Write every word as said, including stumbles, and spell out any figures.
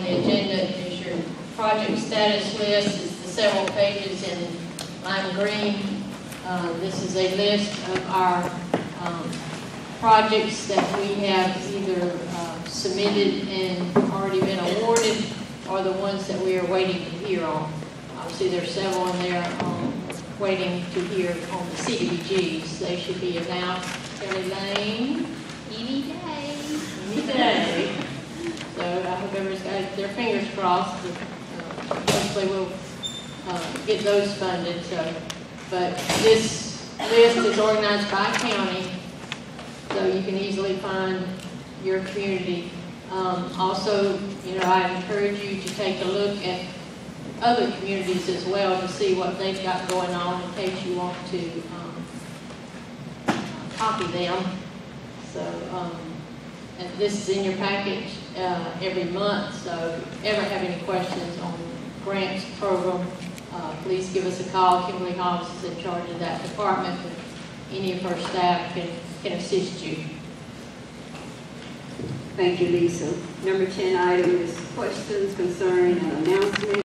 the agenda is your project status list. It's the several pages in lime green. Uh, this is a list of our um, projects that we have either uh, submitted and already been awarded, or the ones that we are waiting to hear on. Obviously, there's several in there um, waiting to hear on the C D B Gs. They should be announced Kelly Lane any day. Any day. So I hope everybody's got their fingers crossed that uh, hopefully we'll uh, get those funded. So, but this list is organized by county, so you can easily find your community. Um, also, you know, I encourage you to take a look at other communities as well to see what they've got going on in case you want to um, copy them. So, um, and this is in your package uh, every month, so if you ever have any questions on grants program, uh, please give us a call. Kimberly Hobbs is in charge of that department, but any of her staff can, can assist you. Thank you, Lisa. Number ten item is questions concerning an announcement